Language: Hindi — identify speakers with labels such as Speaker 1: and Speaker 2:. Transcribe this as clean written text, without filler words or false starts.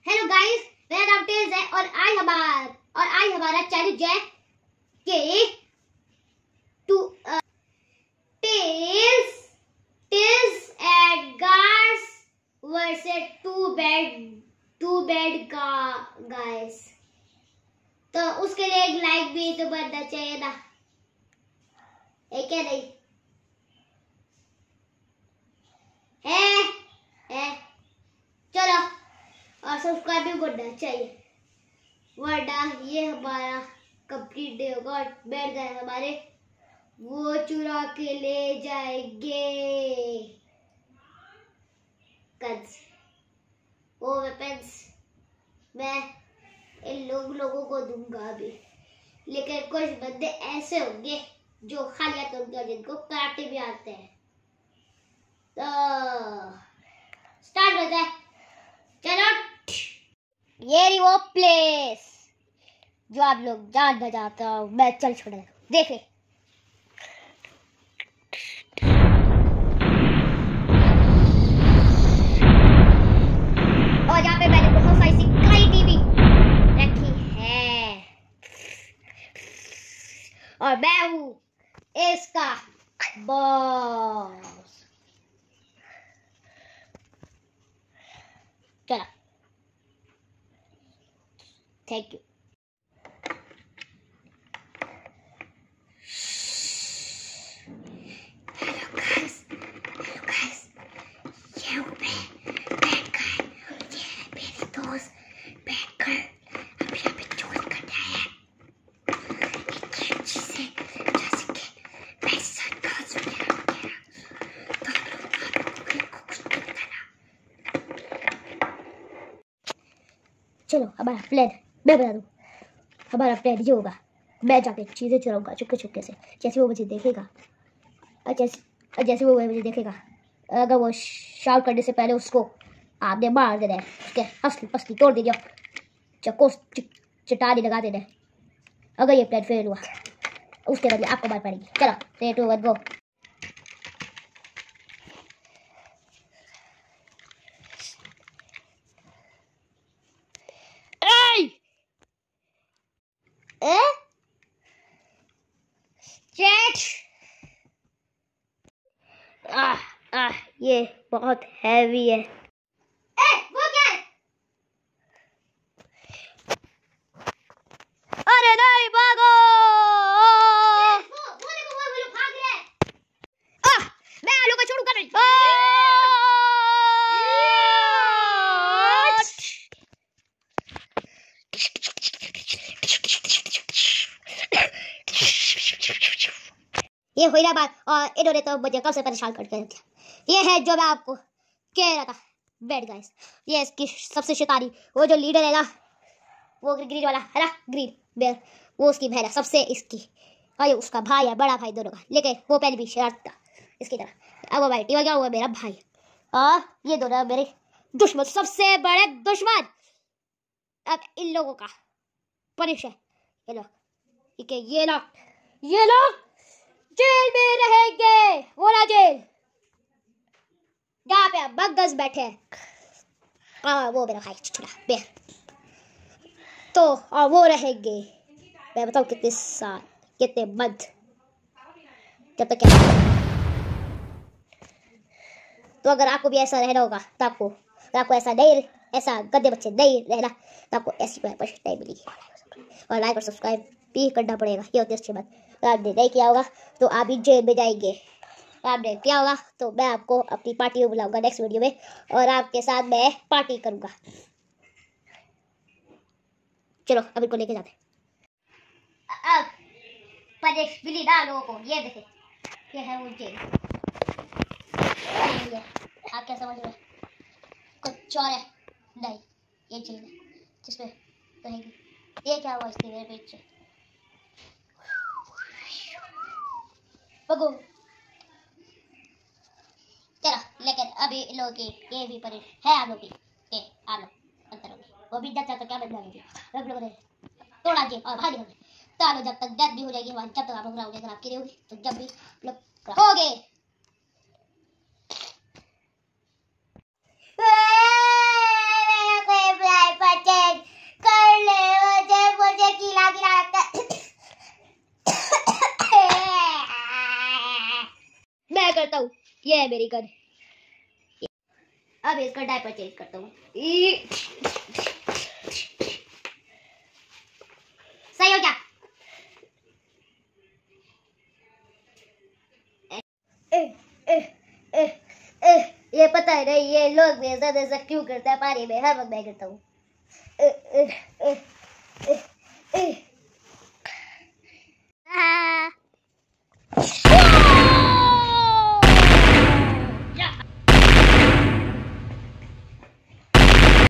Speaker 1: हेलो गाइस, मेरा नाम टेल्स है और आज हमारा चैलेंज है कि tails and girls versus two bad guys. तो उसके लिए एक लाइक भी तो बनना चाहिए ना, है क्या नहीं? है चलो, और सब्सक्राइब भी करना चाहिए, वरना ये हमारा कंप्लीट डे होगा और बैठ गए हमारे वो चुरा के ले जाएंगे गन्स, वो वेपन्स मैं इन लोगों को दूंगा अभी। लेकिन कुछ बंदे ऐसे होंगे जो खाली हाथ होंगे जिनको कराटे भी आते हैं। तो स्टार्ट करते हैं, चलो। ये रही वो प्लेस जो आप लोग जान बजाता हो, मैं चल छोड़ देखे। और यहाँ पे मैंने बहुत सारी सिखाई टीवी रखी है और मैं हूँ इसका बॉस। चलो, थैंक यू। हेलो गाइस, ये बैठ गए, ये मेरे दोस्त बैठ कर अभी अभी चोरी कर रहे हैं एक चीज से, जैसे कि पैसा काज वगैरह तो आप लोग को कुछ नहीं बताना। चलो, हमारा प्लान मैं बता दूं। हमारा प्लान ये होगा, मैं जाके चीज़ें चुराऊंगा चुपके चुपके से। जैसे वो मुझे देखेगा जैसे वो मुझे देखेगा, अगर वो शाउट करने से पहले उसको आपने मार देना है, उसके हंसली पसली तोड़ देना, चक्को चटानी लगा देना है। अगर ये प्लान फेल हुआ उसके बदले आपको मार पड़ेगी। चलो 3 2 1 गो। ये बहुत हैवी है। वो क्या है? अरे नहीं, भागो! वो देखो, वो लोग भाग रहे हैं। मैं आलू का छोड़ू कर रही। ये हुई ना बात, और इन्होंने तो मुझे कब से परेशान करके रख दिया। ये है जो मैं आपको कह रहा था, बैड गाइस। ये इसकी सबसे शैतानी, वो जो लीडर है ना, वो ग्रीन वाला है ना, ग्रीन बेयर, वो उसकी बहन है सबसे इसकी, और ये उसका भाई है, बड़ा भाई दोनों का। लेकिन वो पहले भी शरारत था इसकी तरह। अब वो भाई टीवा गया, हुआ मेरा भाई, और ये दोनों मेरे दुश्मन, सबसे बड़े दुश्मन। अब इन लोगों का पनिश है, ये लोग जेल में रहेंगे। वो ना जेल जहाँ पे बग्गस बैठे हैं, वो मेरा भाई छोटा बेर, तो वो रहेंगे मैं बताऊँ कितने साल, कितने मंथ, जब तक क्या। तो अगर आपको भी ऐसा रहना होगा, तो आपको ऐसा गंदे बच्चे नहीं रहना, तो आपको ऐसी परमिशन नहीं मिलेगी। और लाइक और सब्सक्राइब भी करना पड़ेगा, ये होती है अच्छी बात। तो आपने नहीं किया होगा तो आप भी जेल में जाएंगे। आपने किया होगा तो मैं आपको अपनी पार्टी में बुलाऊंगा नेक्स्ट वीडियो में, और आपके साथ मैं पार्टी करूंगा। चलो अब इनको लेके जाते हैं। अब पनिश मिली ना लोगों को, ये देखे, ये है वो जेल। आप क्या समझ रहे? कुछ और है? नहीं, ये जेल है जिसमें रहेगी। ये क्या हुआ इसके मेरे पेट से? भगो। चलो, लेकिन अभी लोगों की ये भी परेश है, आप लोग की के आप लोग अंतर होगी, वो भी जब तक क्या बदला होगी, आप लोगों ने तोड़ा जेल और बाहर निकल गए। तो आप लोग जब तक डेथ भी हो जाएगी हमारी, जब तक आप लोग रहोगे, अगर आपकी नहीं होगी तो जब भी लोग रहोगे। ये है मेरी गन। अब इसका डायपर चेंज करता हूँ। सही हो क्या? ये पता है नहीं ये लोग भी ऐसा क्यों करते हैं, पानी में हर वक्त मैं करता हूँ।